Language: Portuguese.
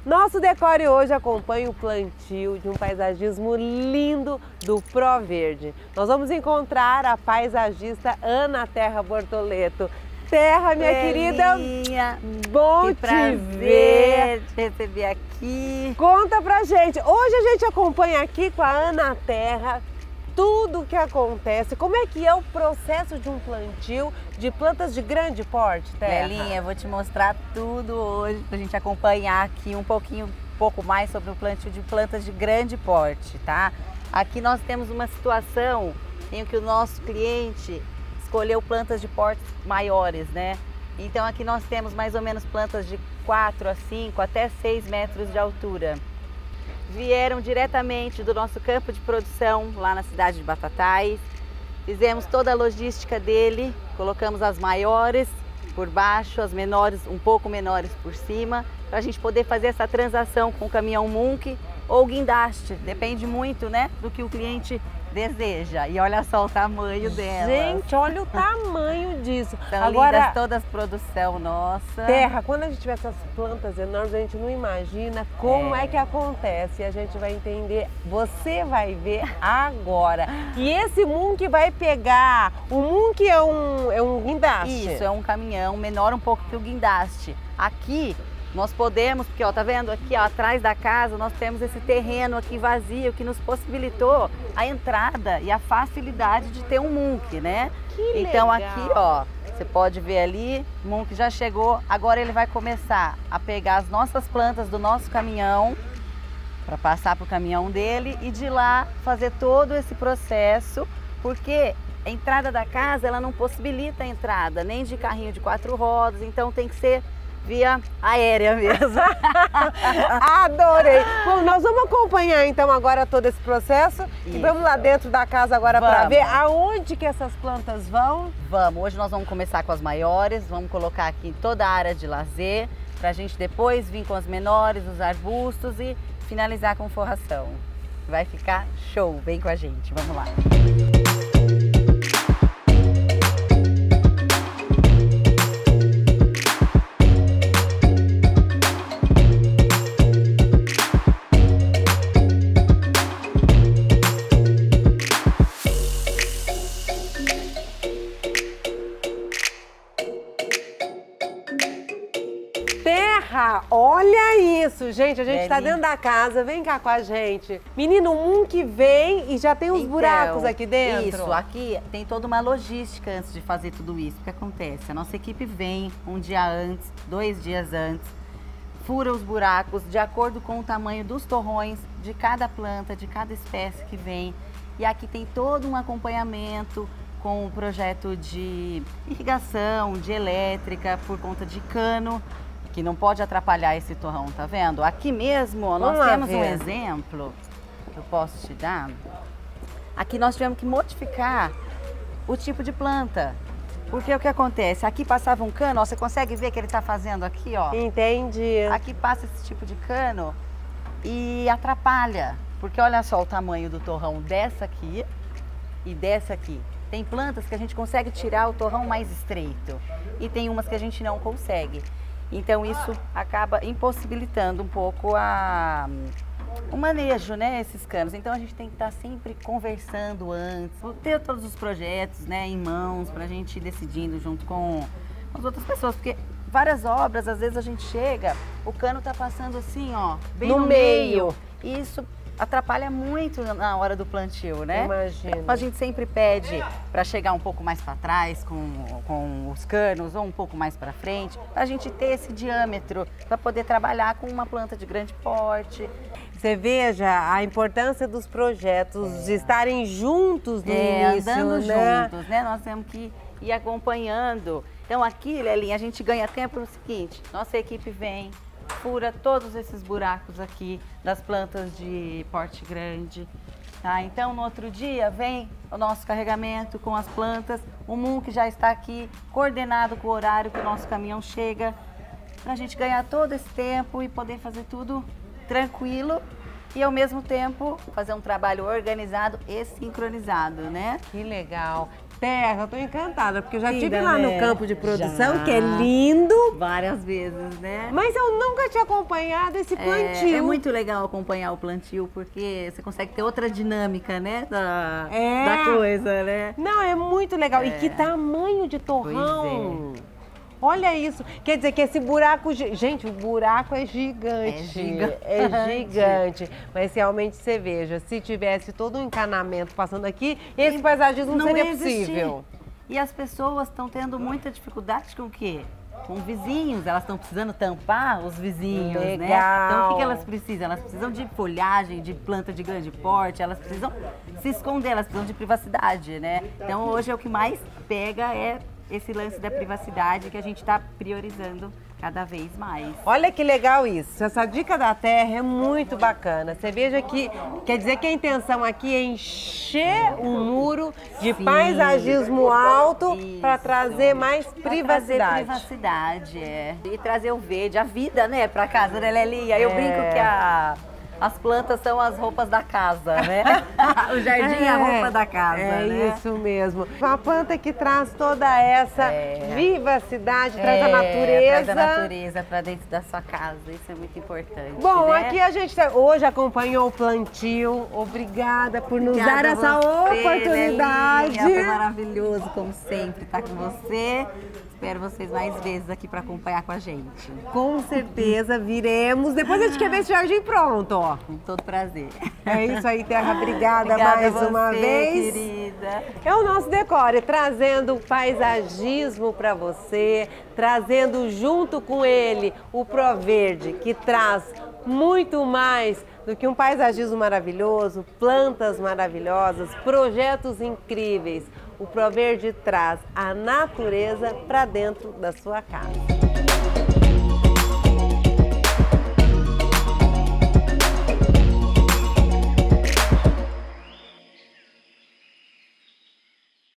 Nosso Decore hoje acompanha o plantio de um paisagismo lindo do Proverde. Nós vamos encontrar a paisagista Ana Terra Bortoleto. Terra, minha querida, bom te ver, te receber aqui. Conta pra gente, hoje a gente acompanha aqui com a Ana Terra tudo o que acontece, como é que é o processo de um plantio de plantas de grande porte, Terra? Belinha, eu vou te mostrar tudo hoje pra gente acompanhar aqui um pouco mais sobre o plantio de plantas de grande porte, tá? Aqui nós temos uma situação em que o nosso cliente escolheu plantas de portes maiores, né? Então aqui nós temos mais ou menos plantas de 4 a 5 até 6 metros de altura. Vieram diretamente do nosso campo de produção lá na cidade de Batatais. Fizemos toda a logística dele, colocamos as maiores por baixo, as menores, um pouco menores por cima, para a gente poder fazer essa transação com o caminhão Munk ou guindaste, depende muito, né, do que o cliente deseja. E olha só o tamanho dela. Gente, olha o tamanho disso. São agora, lindas todas produção nossa. Terra, quando a gente tiver essas plantas enormes, a gente não imagina como é que acontece. A gente vai entender, você vai ver agora. E esse Munk vai pegar, o Munk é um guindaste? Isso, é um caminhão menor um pouco que o guindaste. Aqui nós podemos, porque ó, tá vendo aqui ó, atrás da casa, nós temos esse terreno aqui vazio que nos possibilitou a entrada e a facilidade de ter um Munk, né? Que então legal. Aqui ó, você pode ver ali, o Munk já chegou, agora ele vai começar a pegar as nossas plantas do nosso caminhão para passar para o caminhão dele e de lá fazer todo esse processo, porque a entrada da casa ela não possibilita a entrada nem de carrinho de 4 rodas, então tem que ser via aérea mesmo. Adorei! Bom, nós vamos acompanhar então agora todo esse processo. Isso. E vamos lá dentro da casa agora para ver aonde que essas plantas vão. Vamos, hoje nós vamos começar com as maiores, vamos colocar aqui toda a área de lazer, para a gente depois vir com as menores, os arbustos e finalizar com forração. Vai ficar show, vem com a gente, vamos lá. Olha isso, gente, a gente está dentro da casa, vem cá com a gente. Menino, um que vem e já tem uns buracos aqui dentro. Isso, aqui tem toda uma logística antes de fazer tudo isso. O que acontece? A nossa equipe vem um dia antes, 2 dias antes, fura os buracos de acordo com o tamanho dos torrões de cada planta, de cada espécie que vem. E aqui tem todo um acompanhamento com o projeto de irrigação, de elétrica, por conta de cano, que não pode atrapalhar esse torrão, tá vendo? Aqui mesmo, nós temos um exemplo que eu posso te dar. Aqui nós tivemos que modificar o tipo de planta. Porque o que acontece? Aqui passava um cano, ó, você consegue ver que ele tá fazendo aqui, ó. Entendi. Aqui passa esse tipo de cano e atrapalha. Porque olha só o tamanho do torrão dessa aqui e dessa aqui. Tem plantas que a gente consegue tirar o torrão mais estreito e tem umas que a gente não consegue. Então isso acaba impossibilitando um pouco o manejo, né, esses canos. Então a gente tem que estar sempre conversando antes, ter todos os projetos, né, em mãos para a gente ir decidindo junto com as outras pessoas, porque várias obras, às vezes a gente chega, o cano tá passando assim, ó, bem no meio. E isso atrapalha muito na hora do plantio, né? Imagina. A gente sempre pede para chegar um pouco mais para trás com os canos ou um pouco mais para frente, para a gente ter esse diâmetro para poder trabalhar com uma planta de grande porte. Você veja a importância dos projetos de estarem juntos no início, andando né? juntos, né? Nós temos que ir acompanhando. Então aqui, Lelinha, a gente ganha tempo no seguinte, nossa equipe vem, fura todos esses buracos aqui das plantas de porte grande, tá? Então no outro dia vem o nosso carregamento com as plantas, o Munk já está aqui coordenado com o horário que o nosso caminhão chega, para a gente ganhar todo esse tempo e poder fazer tudo tranquilo e ao mesmo tempo fazer um trabalho organizado e sincronizado, né? Que legal. Terra, eu tô encantada, porque eu já estive Linda, lá no né? campo de produção, Já. que é lindo, Várias vezes, né? mas eu nunca tinha acompanhado esse plantio. É muito legal acompanhar o plantio, porque você consegue ter outra dinâmica, né? Da coisa, né? Não, é muito legal. E que tamanho de torrão! Olha isso. Quer dizer que esse buraco... Gente, o buraco é gigante. É gigante. Mas realmente você veja, se tivesse todo um encanamento passando aqui, esse paisagismo não seria possível. E as pessoas estão tendo muita dificuldade com o quê? Com vizinhos, elas estão precisando tampar os vizinhos, né? Então o que elas precisam? Elas precisam de folhagem, de planta de grande porte, elas precisam se esconder, elas precisam de privacidade, né? Então hoje o que mais pega é esse lance da privacidade que a gente está priorizando cada vez mais. Olha que legal isso. Essa dica da terra é muito bacana. Você veja que quer dizer que a intenção aqui é encher um muro de paisagismo alto para trazer mais privacidade. Trazer privacidade, e trazer o verde, a vida, né, para casa, né, Leli? Aí eu brinco que as plantas são as roupas da casa, né? O jardim é a roupa da casa, né? Isso mesmo. Uma planta que traz toda essa vivacidade, traz a natureza. Traz a natureza para dentro da sua casa, isso é muito importante. Bom, né? aqui a gente hoje acompanhou o plantio. Obrigada por nos dar essa oportunidade. Foi maravilhoso, como sempre, estar com você. Espero vocês mais vezes aqui para acompanhar com a gente. Com certeza viremos. Depois a gente quer ver esse jardim pronto, ó. Com todo prazer. É isso aí, Terra. Obrigada mais uma vez. Querida. É o nosso Decore, trazendo paisagismo para você, trazendo junto com ele o Proverde, que traz muito mais do que um paisagismo maravilhoso, plantas maravilhosas, projetos incríveis. O Proverde traz a natureza para dentro da sua casa.